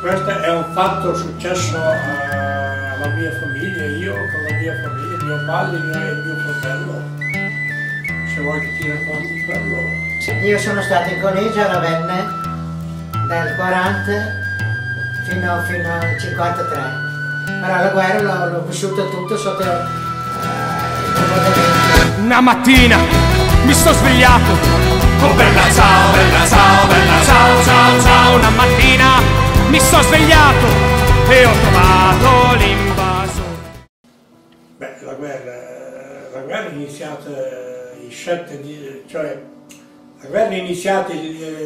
Questo è un fatto successo alla mia famiglia, io con la mia famiglia, mio padre e mio fratello. Se vuoi che ti racconti quello. Io sono stato in collegio a Ravenna dal 40 fino al 53. Però la guerra l'ho vissuto tutto sotto il bombardamento. Una mattina mi sto svegliato. Oh bella ciao, bella ciao, bella ciao, ciao, ciao. Una mattina mi sto svegliato e ho trovato l'invaso. Beh, la guerra è iniziata il 7 di, cioè la guerra è iniziata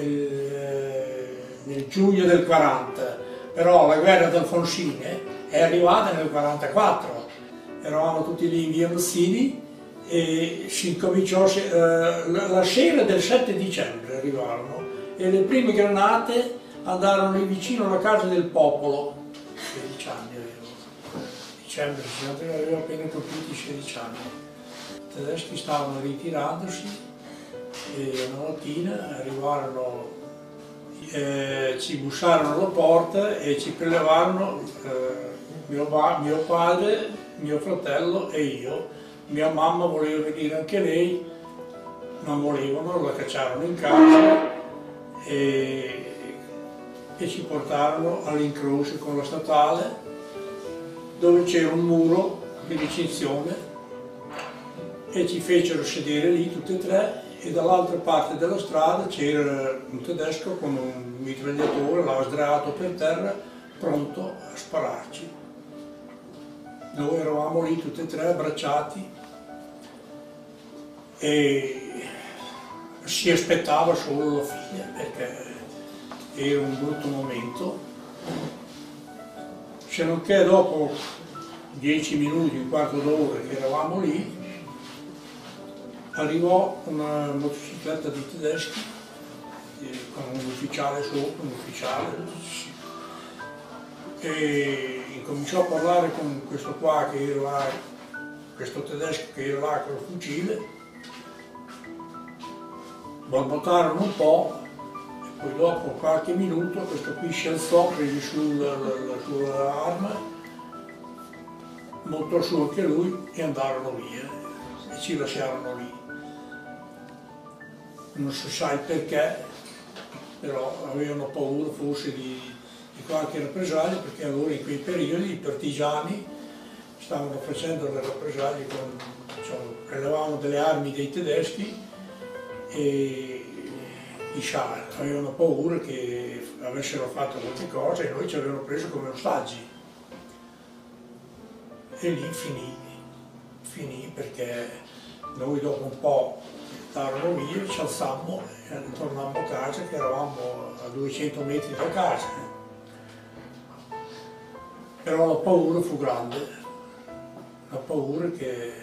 nel giugno del 40, però la guerra d'Alfonsine è arrivata nel 44. Eravamo tutti lì in via Rossini e si incominciò, la sera del 7 dicembre arrivarono e le prime granate andarono lì vicino alla casa del popolo. 16 anni avevo, dicembre, avevo appena compiuto 16 anni. I tedeschi stavano ritirandosi e una mattina arrivarono, ci bussarono alla porta e ci prelevarono mio padre, mio fratello e io. Mia mamma voleva venire anche lei, non volevano, la cacciarono in casa e ci portarono all'incrocio con la statale dove c'era un muro di recinzione e ci fecero sedere lì tutti e tre e dall'altra parte della strada c'era un tedesco con un mitragliatore, l'aveva sdraiato per terra, pronto a spararci. Noi eravamo lì tutti e tre abbracciati e si aspettava solo la figlia perché era un brutto momento. Se non che dopo 10 minuti, un quarto d'ora che eravamo lì, arrivò una motocicletta di tedeschi con un ufficiale sopra, un ufficiale, e incominciò a parlare con questo qua che era là, questo tedesco che era là con il fucile. Borbottarono un po'. Poi dopo qualche minuto questo qui si alzò, prese su la sua arma, montò su anche lui e andarono via e ci lasciarono lì. Non si sa il perché, però avevano paura forse di qualche rappresaglia, perché allora in quei periodi i partigiani stavano facendo le rappresaglie, prelevavano delle armi dei tedeschi e i sciar avevano paura che avessero fatto molte cose e noi ci avevano preso come ostaggi. E lì finì perché noi dopo un po' andarono via, ci alzammo e tornammo a casa, che eravamo a 200 metri da casa. Però la paura fu grande, la paura che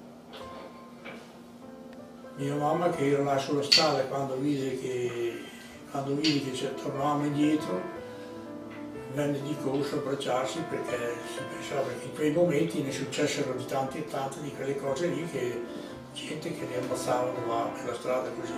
mia mamma, che era là sulla strada, quando vide che tornavamo indietro, venne di corsa a abbracciarsi perché si pensava che in quei momenti ne successero di tante e tante di quelle cose lì, che gente che li ammazzavano là per la strada così.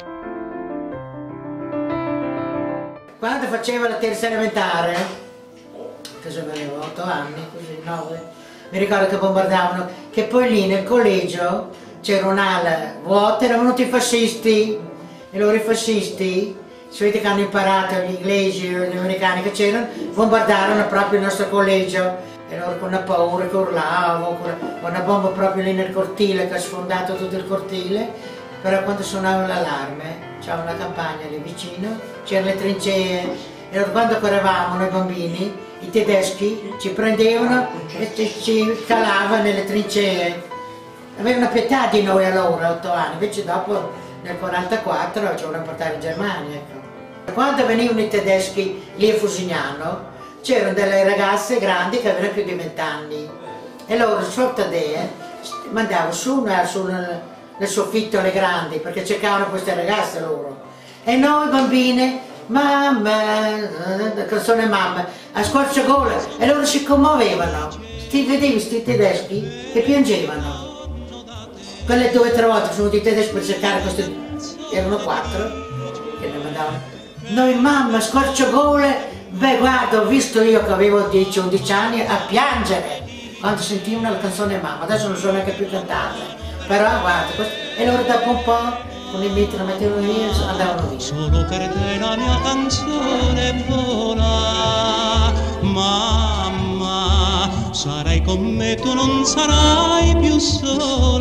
Quando facevo la terza elementare, cosa avevo 8 anni, così 9, mi ricordo che bombardavano, che poi lì nel collegio c'era un'ala vuota, erano venuti i fascisti e loro i fascisti, si vede che hanno imparato gli inglesi e gli americani che c'erano, bombardarono proprio il nostro collegio e loro con una paura che urlavano, con una bomba proprio lì nel cortile che ha sfondato tutto il cortile, però quando suonava l'allarme c'era una campagna lì vicino, c'erano le trincee e quando correvamo noi bambini i tedeschi ci prendevano e ci calavano nelle trincee. Avevano pietà di noi allora, 8 anni, invece dopo nel 44 ci volevano portare in Germania. Ecco. Quando venivano i tedeschi lì a Fusignano c'erano delle ragazze grandi che avevano più di 20 anni e loro sotto mandavano su nel soffitto le grandi perché cercavano queste ragazze loro. E noi bambine, mamma, la canzone mamma, a squarciagola, e loro si commuovevano. Vedevi questi tedeschi che piangevano. Quelle 2 o 3 volte sono venuti i tedeschi per cercare questi, erano 4 che ne mandavano. Noi mamma, squarciagole, Beh, guarda, ho visto io che avevo 10-11 anni a piangere quando sentivano la canzone Mamma, adesso non so neanche più cantarla, però guarda, e loro dopo un po' con i beat la mettevano via e andavano via. Solo per te la mia canzone vola, mamma, sarai con me, tu non sarai più sola.